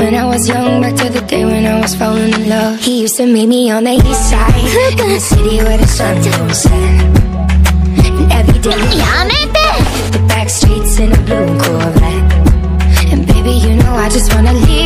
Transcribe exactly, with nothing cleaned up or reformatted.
When I was young, back to the day when I was falling in love. He used to meet me on the east side, in the city where the sun don't set. And every day we hit the back streets in a blue Corvette. And baby, you know I just wanna leave